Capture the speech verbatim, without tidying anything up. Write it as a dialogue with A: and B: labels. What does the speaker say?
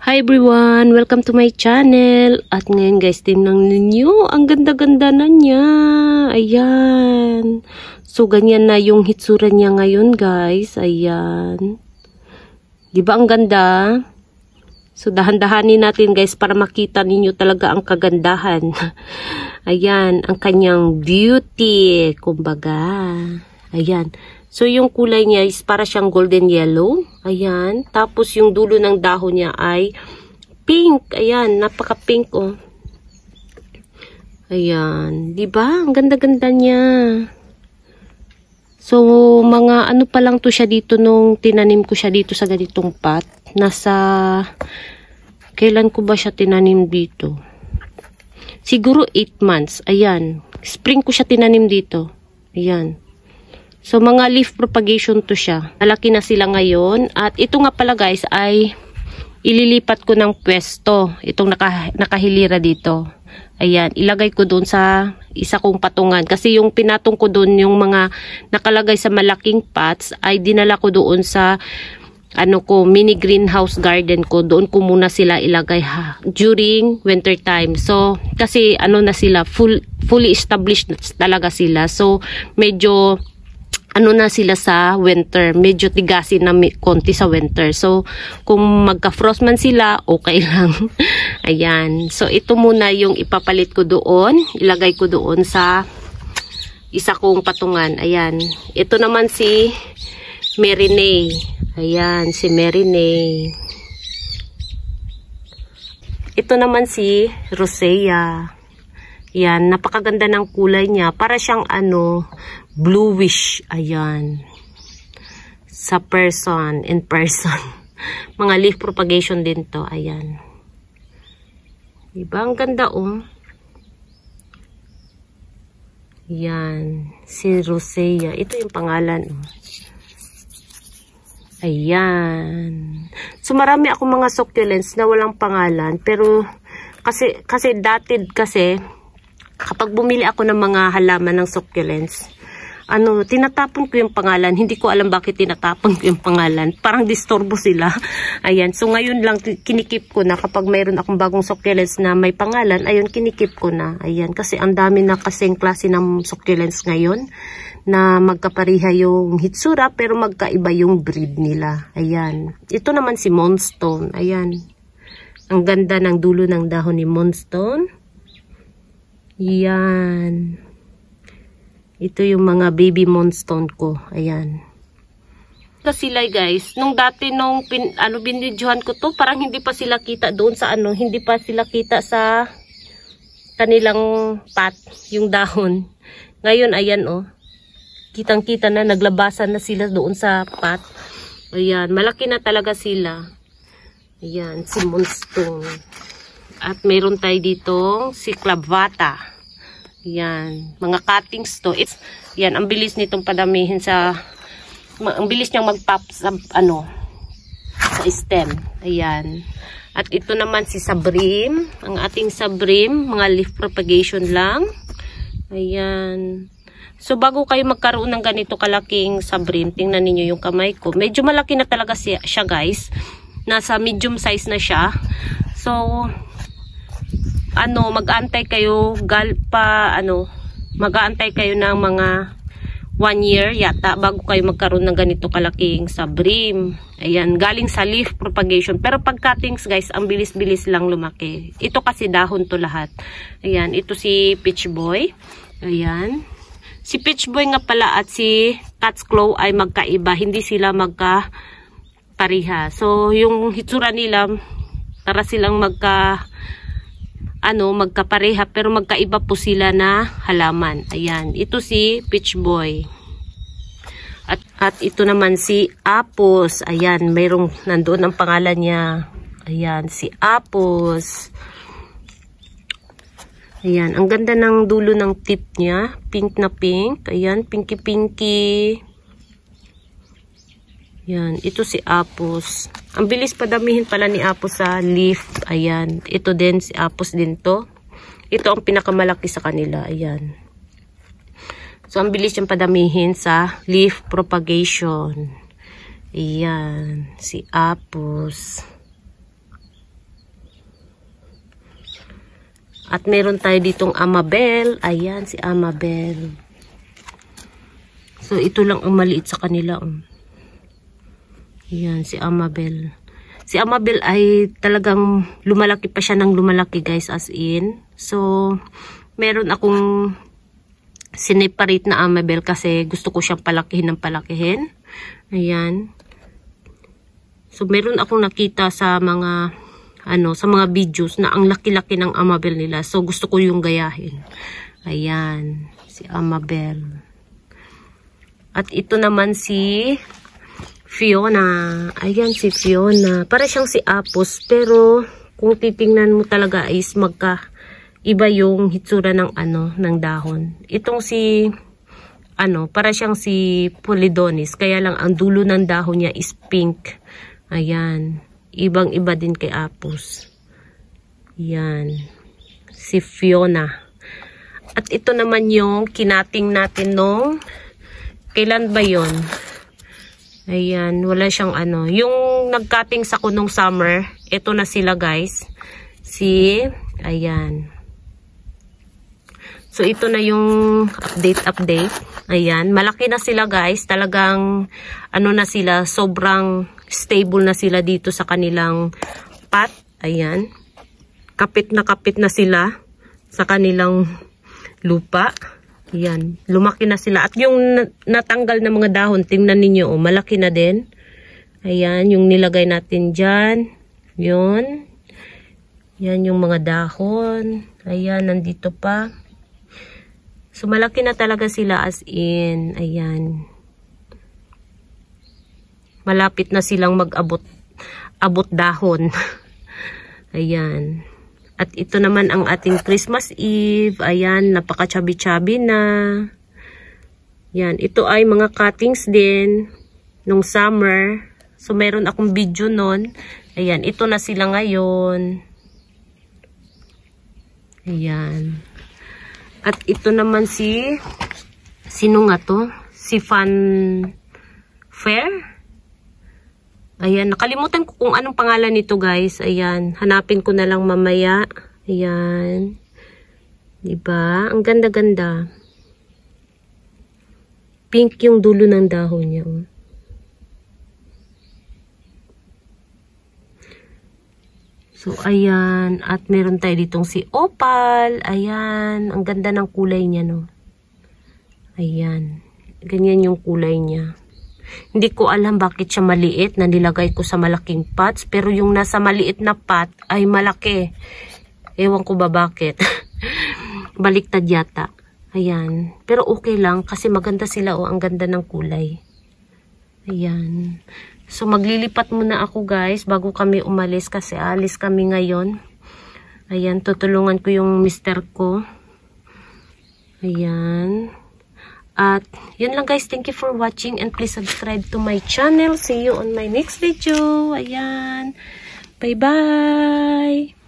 A: Hi everyone! Welcome to my channel. At ngayon guys, tingnan ninyo. Ang ganda-ganda na niya. Ayan. So, ganyan na yung hitsura niya ngayon guys. Ayan. Diba ang ganda? So, dahan-dahanin natin guys para makita ninyo talaga ang kagandahan. Ayan. Ang kanyang beauty. Kumbaga. Ayan. So, yung kulay niya is para siyang golden yellow. Ayan. Tapos, yung dulo ng dahon niya ay pink. Ayan. Napaka-pink, oh. Ayan. Diba? Ang ganda-ganda niya. So, mga ano pa lang to siya dito nung tinanim ko siya dito sa ganitong pot. Nasa, kailan ko ba siya tinanim dito? Siguro eight months. Ayan. Spring ko siya tinanim dito. Ayan. So, mga leaf propagation to siya. Malaki na sila ngayon. At ito nga pala guys ay ililipat ko ng pwesto. Itong naka, nakahilira dito. Ayan. Ilagay ko doon sa isa kong patungan. Kasi yung pinatong ko doon, yung mga nakalagay sa malaking pots, ay dinala ko doon sa ano ko, mini greenhouse garden ko. Doon ko muna sila ilagay ha, during winter time. So, kasi ano na sila, full, fully established talaga sila. So, medyo ano na sila sa winter, medyo tigasin na konti sa winter. So, kung magka-frost man sila, okay lang. Ayan. So, ito muna yung ipapalit ko doon. Ilagay ko doon sa isa kong patungan. Ayan. Ito naman si Marinay. Ayan, si Marinay. Ito naman si Rosea. Ayan, napakaganda ng kulay niya. Para siyang ano, bluish. Ayan. Sa person, in person. Mga leaf propagation din to. Ayan. Diba? Ang ganda, oh. Ayan. Si Rosea. Ito yung pangalan, oh. Ayan. So, marami akong mga succulents na walang pangalan. Pero, kasi, kasi dati, kasi, kapag bumili ako ng mga halaman ng succulents, ano, tinatapon ko yung pangalan. Hindi ko alam bakit tinatapon ko yung pangalan. Parang disturbo sila. Ayan. So, ngayon lang kinikip ko na kapag mayroon akong bagong succulents na may pangalan, ayun, kinikip ko na. Ayan. Kasi ang dami na kasing klase ng succulents ngayon na magkapariha yung hitsura pero magkaiba yung breed nila. Ayan. Ito naman si Moonstone. Ayan. Ang ganda ng dulo ng dahon ni Moonstone. Yan. Ito yung mga baby moonstone ko. Ayan. Kasi sila guys, nung dati nung pin, ano, binidyohan ko to, parang hindi pa sila kita doon sa ano, hindi pa sila kita sa kanilang pot, yung dahon. Ngayon, ayan oh. Kitang-kita na, naglabasan na sila doon sa pot. Ayan, malaki na talaga sila. Ayan, si moonstone. At meron tayo dito si clavata. Yan. Mga cuttings to. It's, yan. Ang bilis nitong padamihin sa, ang bilis niyang mag-pop sa, ano, sa stem. Ayan. At ito naman si sabrim. Ang ating sabrim. Mga leaf propagation lang. Ayan. So, bago kayo magkaroon ng ganito kalaking sabrim, tingnan ninyo yung kamay ko. Medyo malaki na talaga siya, siya guys. Nasa medium size na siya. So, ano, mag-aantay kayo gal pa, ano, mag-aantay kayo ng mga one year yata bago kayo magkaroon ng ganito kalaking sabrim. Ayan, galing sa leaf propagation. Pero pag cuttings guys, ang bilis-bilis lang lumaki. Ito kasi dahon to lahat. Ayan, ito si Peach Boy. Ayan. Si Peach Boy nga pala at si Cat's Claw ay magkaiba. Hindi sila magka-pariha. So, yung hitsura nila, para silang magka ano, magkapareha pero magkaiba po sila na halaman. Ayan, ito si Peach Boy. At, at ito naman si Apos. Ayan, mayroong nandoon ang pangalan niya. Ayan, si Apos. Ayan, ang ganda ng dulo ng tip niya. Pink na pink. Ayan, pinky-pinky. Yan, ito si Apos. Ang bilis padamihin pala ni Apos sa leaf. Ayan, ito din si Apos din to. Ito ang pinakamalaki sa kanila. Ayan. So, ang bilis yung padamihin sa leaf propagation. Ayan, si Apos. At meron tayo ditong Amabel. Ayan, si Amabel. So, ito lang ang maliit sa kanila. Ayan, si Amabel. Si Amabel ay talagang lumalaki pa siya ng lumalaki guys, as in. So, meron akong sineparate na Amabel kasi gusto ko siyang palakihin ng palakihin. Ayan. So, meron akong nakita sa mga, ano, sa mga videos na ang laki-laki ng Amabel nila. So, gusto ko yung gayahin. Ayan, si Amabel. At ito naman si Fiona. Ayan si Fiona. Para siyang si Apos. Pero kung titingnan mo talaga is magka iba yung hitsura ng ano, ng dahon. Itong si ano, para siyang si Polidonis. Kaya lang ang dulo ng dahon niya is pink. Ayan. Ibang iba din kay Apos. Ayan. Si Fiona. At ito naman yung kinating natin nung kailan ba yon? Ayan, wala siyang ano. Yung nag-cutting sa kunong summer, ito na sila guys. Si, ayan. So, ito na yung update-update. Ayan, malaki na sila guys. Talagang, ano na sila, sobrang stable na sila dito sa kanilang pot. Ayan. Kapit na kapit na sila sa kanilang lupa. Ayan, lumaki na sila. At yung natanggal na mga dahon, tingnan ninyo, oh, malaki na din. Ayan, yung nilagay natin dyan. Yun. Yan yung mga dahon. Ayan, nandito pa. So, malaki na talaga sila as in. Ayan. Malapit na silang mag-abot abot dahon. Ayan. At ito naman ang ating Christmas Eve. Ayan, napaka-chubby-chubby na. Yan, ito ay mga cuttings din nung summer. So, meron akong video nun. Ayan, ito na sila ngayon. Ayan. At ito naman si, sino nga to? Si Fan Fair? Ayan, nakalimutan ko kung anong pangalan nito guys. Ayan, hanapin ko na lang mamaya. Ayan. Diba? Ang ganda-ganda. Pink yung dulo ng dahon niya. Oh. So, ayan. At meron tayo ditong si Opal. Ayan. Ang ganda ng kulay niya, no? Ayan. Ganyan yung kulay niya. Hindi ko alam bakit siya maliit na nilagay ko sa malaking pots. Pero yung nasa maliit na pot ay malaki. Ewan ko ba bakit. Baliktad yata. Ayan. Pero okay lang kasi maganda sila. Oh, ang ganda ng kulay. Ayan. So maglilipat muna ako guys bago kami umalis kasi alis kami ngayon. Ayan. Tutulungan ko yung mister ko. Ayan. At, yun lang guys. Thank you for watching and please subscribe to my channel. See you on my next video. Ayan. Bye-bye.